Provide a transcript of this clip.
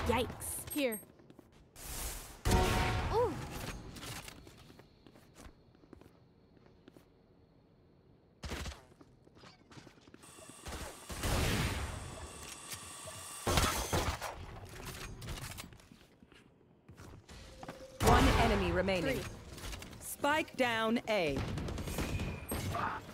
Yikes. Here. Ooh. One enemy remaining. 3. Spike down A.